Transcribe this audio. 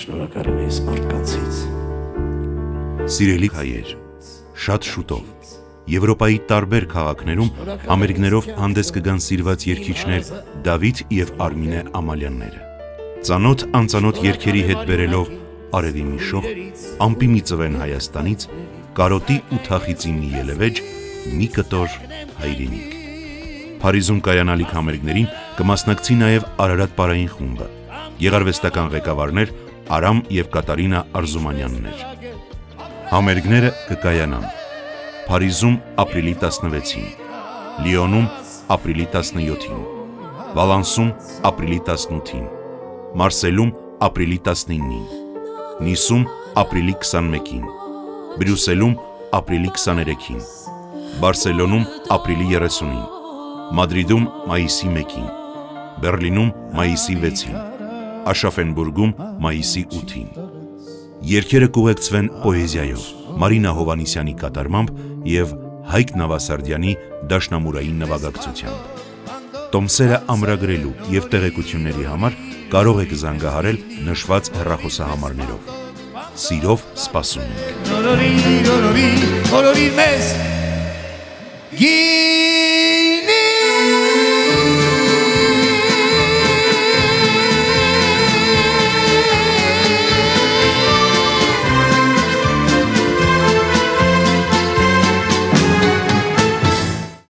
Շնորհակալ եմ ես մարդկանցից։ Սիրելի հայեր, շատ շուտով Եվրոպայի տարբեր քաղաքներում համերգներով հանդես կգան սիրված երգիչներ Դավիթ եւ Արմինե Ամալյանները։ Ծանոթ անծանոթ երգերի հետ բերելով արևի մի շող, ամպի մի ծվեն Հայաստանից, կարոտի ու թախիծի մի ելևեջ, մի կտոր հայրենիք։ Փարիզում կայանալիք համերգներին կմասնակցի նաև Արարատ պարային խումբը, գեղարվեստական ղեկավարներ Արամ եւ Կատարինա Արզումանյաններ։ Համերգները կկայանան Փարիզում ապրիլի 16-ին, Լիոնում ապրիլի 17-ին, Վալանսում ապրիլի 18-ին, Մարսելում ապրիլի 19-ին, Նիսում ապրիլի 21-ին, Բրյուսելում ապրիլի 23-ին, Բարսելոնում ապրիլի 30-ին, Մադրիդում մայիսի 1-ին, Բերլինում մայիսի 6-ին, Աշաֆենբուրգում մայիսի 8-ին։ Երգերը կուղեկցվեն պոեզիայով, Մարինա Հովանիսյանի կատարմամբ և Հայկ Նավասարդյանի դաշնամուրային նվագակցությամբ։ Տոմսերը ամրագրելու և տեղեկությունների համար կարող եք զանգահարել նշված հեռախոսահամարներով։ Սիրով սպասում ենք։